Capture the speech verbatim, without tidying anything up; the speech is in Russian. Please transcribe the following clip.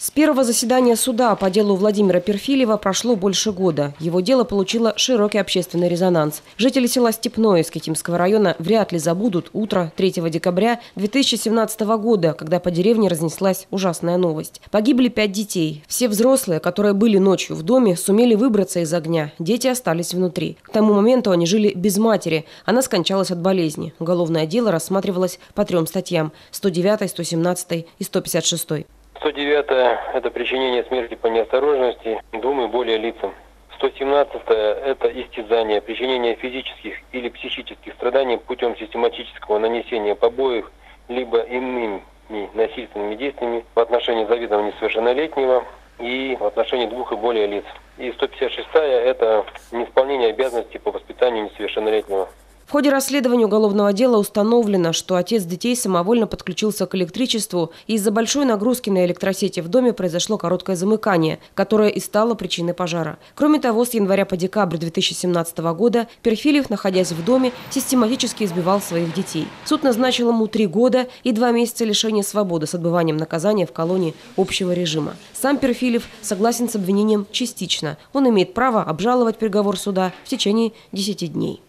С первого заседания суда по делу Владимира Перфилева прошло больше года. Его дело получило широкий общественный резонанс. Жители села Степное Искитимского района вряд ли забудут утро третьего декабря две тысячи семнадцатого года, когда по деревне разнеслась ужасная новость. Погибли пять детей. Все взрослые, которые были ночью в доме, сумели выбраться из огня. Дети остались внутри. К тому моменту они жили без матери. Она скончалась от болезни. Уголовное дело рассматривалось по трем статьям – сто девятой, сто семнадцатой и сто пятьдесят шестой. сто девятая – это причинение смерти по неосторожности двум и более лицам. сто семнадцатая – это истязание, причинение физических или психических страданий путем систематического нанесения побоев либо иными насильственными действиями в отношении заведомо несовершеннолетнего и в отношении двух и более лиц. И сто пятьдесят шестая – это неисполнение обязанностей по воспитанию несовершеннолетнего. В ходе расследования уголовного дела установлено, что отец детей самовольно подключился к электричеству, и из-за большой нагрузки на электросети в доме произошло короткое замыкание, которое и стало причиной пожара. Кроме того, с января по декабрь две тысячи семнадцатого года Перфилев, находясь в доме, систематически избивал своих детей. Суд назначил ему три года и два месяца лишения свободы с отбыванием наказания в колонии общего режима. Сам Перфилев согласен с обвинением частично. Он имеет право обжаловать приговор суда в течение десяти дней.